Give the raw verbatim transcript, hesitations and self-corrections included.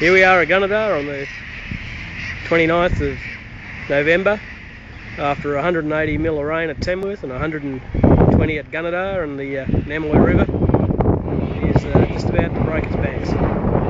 Here we are at Gunnedah on the twenty-ninth of November after one hundred eighty mil of rain at Tamworth and one hundred twenty at Gunnedah, and the uh, Namoi River is uh, just about to break its banks.